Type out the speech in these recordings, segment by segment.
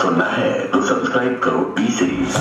सुनना है तो सब्सक्राइब करो टी सीरीज।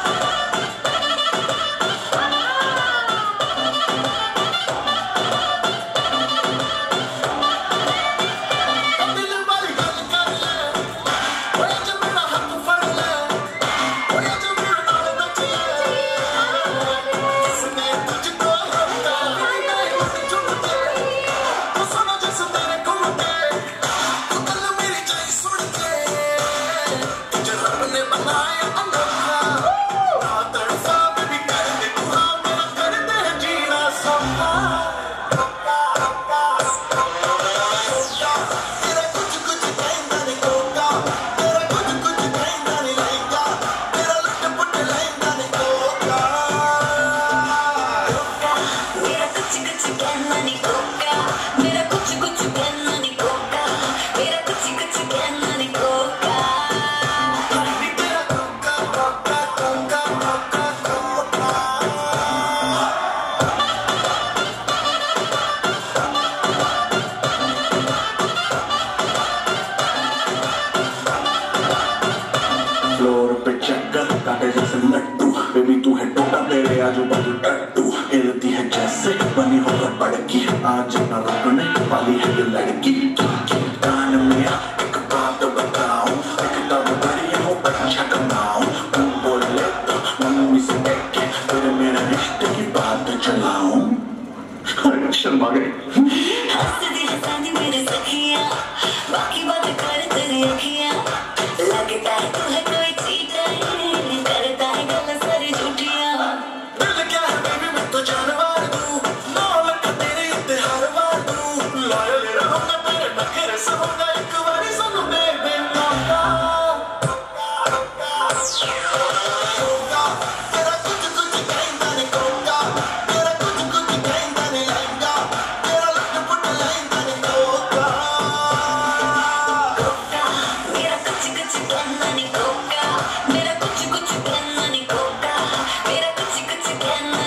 फ्लोर पे चक्कर काटे जैसे लट्टू, बेबी तू है टोटा तेरे आजू बाजू टट्टू, हिलती है जैसे बनी हो बड़की, आज न रुकने वाली है ये लड़की। कान में एक बात बताऊं, एक तब बढ़िया हो बच्चा कमाऊं, तू बोले तो मम्मी से कह के फिर मेरे रिश्ते की बात चलाऊं। शर्मा गई मेरे सखिया, बाकी बात कर तेरी अखियां, लगता है तू है कोई चीटर, करता है गलत सारी झूठियां। दिल क्या है बेबी मैं तो जानवर दूं, मौलक तेरे इत्तेहार वार दूं, लॉयल रहूंगा तेरे नखरे से होगा एक बारी सुन बेबी मौका। तेरा कुछ कुछ कहता नहीं कोका, तेरा कुछ कुछ कहता नहीं लहंगा, तेरा लटपट लहंगा नहीं कोका। मेरा कुछ कुछ कहना नहीं कोका, मेरा कुछ कुछ कहना नहीं कोका, मेरा कुछ कुछ कहना